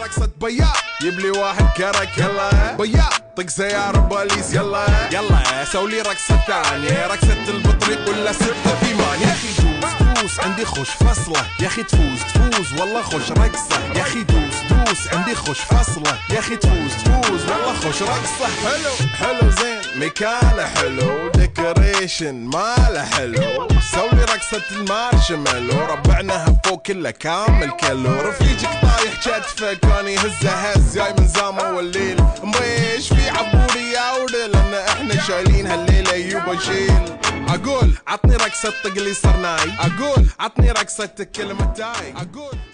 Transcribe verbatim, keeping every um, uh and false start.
رقصة بياض يبلي واحد كرك يلا بياض طق سيارة بوليس يلا يلا سولي رقصة ثانية رقصة البطريق ولا ستة في مان يا اخي دوس دوس عندي خوش فصلة يا اخي تفوز تفوز والله خوش رقصة يا اخي دوس دوس عندي خوش فصلة يا اخي تفوز تفوز والله خوش رقصة حلو حلو زين مكانه حلو ديكوريشن ماله حلو سولي رقصة المارشميلو ربعناها فوق كله كامل كيلو رفيجك طايح كتفه كان يهزه هز جاي من زامه والليل مبيش في عبوري يا ودل لان احنا شايلين هالليله يوبا شيل اقول عطني رقصة طق لي صرناي اقول عطني رقصة كلمة تاي اقول